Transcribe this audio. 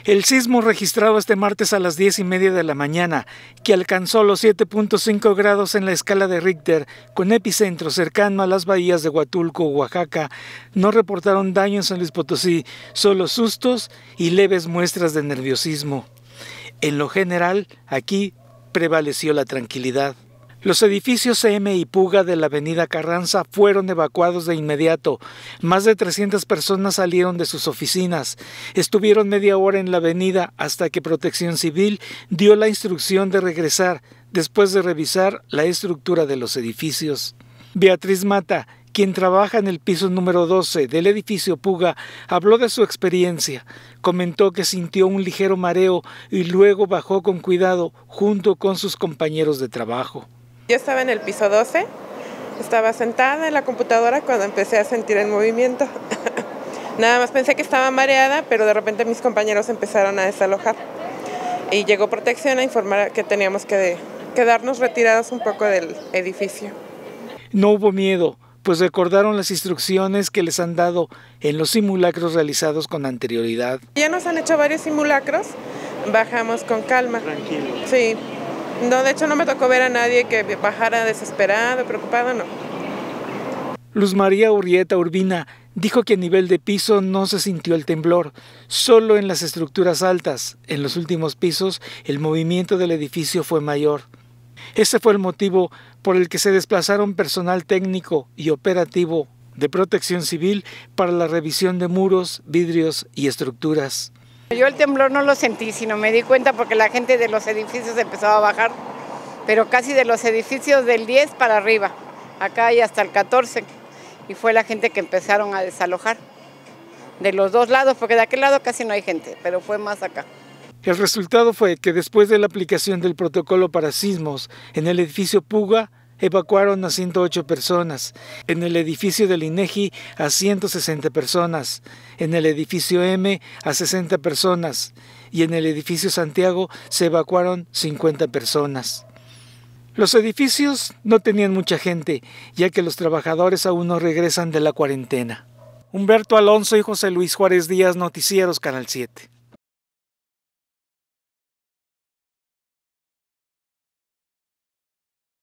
El sismo registrado este martes a las 10:30 de la mañana, que alcanzó los 7.5 grados en la escala de Richter, con epicentro cercano a las bahías de Huatulco, Oaxaca, no reportaron daño en San Luis Potosí, solo sustos y leves muestras de nerviosismo. En lo general, aquí prevaleció la tranquilidad. Los edificios M y Puga de la avenida Carranza fueron evacuados de inmediato. Más de 300 personas salieron de sus oficinas. Estuvieron media hora en la avenida hasta que Protección Civil dio la instrucción de regresar después de revisar la estructura de los edificios. Beatriz Mata, quien trabaja en el piso número 12 del edificio Puga, habló de su experiencia. Comentó que sintió un ligero mareo y luego bajó con cuidado junto con sus compañeros de trabajo. Yo estaba en el piso 12, estaba sentada en la computadora cuando empecé a sentir el movimiento. Nada más pensé que estaba mareada, pero de repente mis compañeros empezaron a desalojar. Y llegó Protección a informar que teníamos que quedarnos retirados un poco del edificio. No hubo miedo, pues recordaron las instrucciones que les han dado en los simulacros realizados con anterioridad. Ya nos han hecho varios simulacros, bajamos con calma. Tranquilo. Sí. No, de hecho no me tocó ver a nadie que bajara desesperado, preocupado, no. Luz María Urrieta Urbina dijo que a nivel de piso no se sintió el temblor, solo en las estructuras altas. En los últimos pisos el movimiento del edificio fue mayor. Ese fue el motivo por el que se desplazaron personal técnico y operativo de Protección Civil para la revisión de muros, vidrios y estructuras. Yo el temblor no lo sentí, sino me di cuenta porque la gente de los edificios empezaba a bajar, pero casi de los edificios del 10 para arriba, acá y hasta el 14, y fue la gente que empezaron a desalojar, de los dos lados, porque de aquel lado casi no hay gente, pero fue más acá. El resultado fue que después de la aplicación del protocolo para sismos, en el edificio Puga evacuaron a 108 personas, en el edificio del INEGI a 160 personas, en el edificio M a 60 personas y en el edificio Santiago se evacuaron 50 personas. Los edificios no tenían mucha gente, ya que los trabajadores aún no regresan de la cuarentena. Humberto Alonso y José Luis Juárez Díaz, Noticieros Canal 7.